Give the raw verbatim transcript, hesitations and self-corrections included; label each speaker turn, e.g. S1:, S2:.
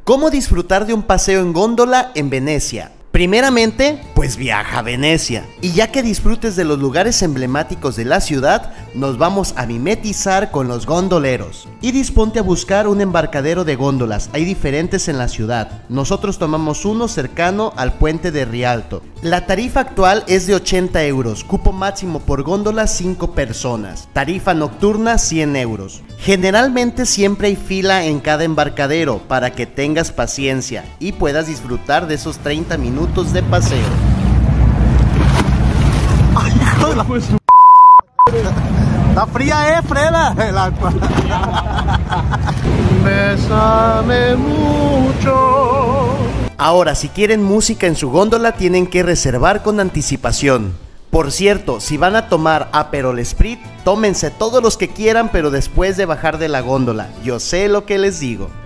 S1: ¿Cómo disfrutar de un paseo en góndola en Venecia? Primeramente, pues viaja a Venecia. Y ya que disfrutes de los lugares emblemáticos de la ciudad, nos vamos a mimetizar con los gondoleros. Y disponte a buscar un embarcadero de góndolas, hay diferentes en la ciudad. Nosotros tomamos uno cercano al puente de Rialto. La tarifa actual es de ochenta euros, cupo máximo por góndola cinco personas. Tarifa nocturna cien euros. Generalmente siempre hay fila en cada embarcadero para que tengas paciencia y puedas disfrutar de esos treinta minutos de paseo.
S2: Ay, hijo de la... Está fría, eh, frena el agua. Bésame mucho.
S1: Ahora, si quieren música en su góndola, tienen que reservar con anticipación. Por cierto, si van a tomar Aperol Spritz, tómense todos los que quieran, pero después de bajar de la góndola. Yo sé lo que les digo.